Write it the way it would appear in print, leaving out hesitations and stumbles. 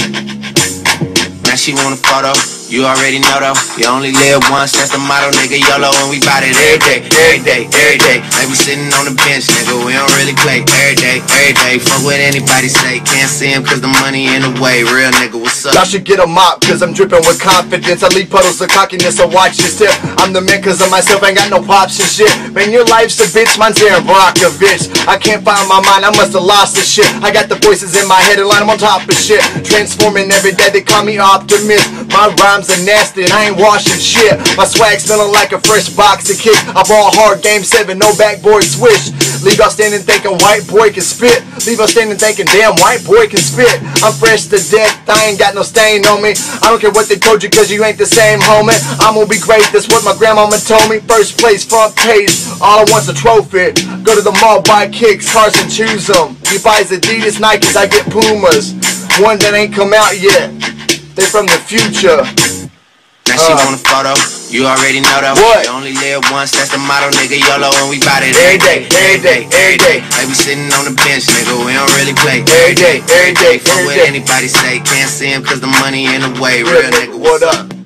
Now she want a photo, you already know though. You only live once, that's the motto, nigga. YOLO, and we bout it every day, every day, every day. Like we sitting on the bench, nigga, we don't really play every day, every day. Fuck what anybody say, can't see him cause the money in the way. Real nigga, what's up? Y'all should get a mop cause I'm dripping with confidence. I leave puddles of cockiness, so watch this tip. I'm the man cause of myself, ain't got no pops and shit. Man, your life's a bitch, mine's Aaron Brockovich. I can't find my mind, I must have lost the shit. I got the voices in my head and line them on top of shit. Transforming every day, they call me optimist. My rhymes are nasty and I ain't washing shit. My swag smelling like a fresh box of kick. I ball hard, game 7, no backboard swish. Leave y'all standing thinking white boy can spit. Leave y'all standing thinking damn white boy can spit. I'm fresh to death, I ain't got no stain on me. I don't care what they told you cause you ain't the same homie. I'm gonna be great, that's what my grandmama told me. First place, front page, all I want's a trophy. Go to the mall, buy kicks, cars and choose them. He buys Adidas, Nikes, I get Pumas. One that ain't come out yet, they from the future. Now she want a photo, you already know though. What? You only live once, that's the motto, nigga. YOLO, and we bout it every day, every day, every day. Like we sitting on the bench, nigga, we don't really play every day, every day. Fuck what anybody say, can't see him cause the money in the way. Real nigga, what up?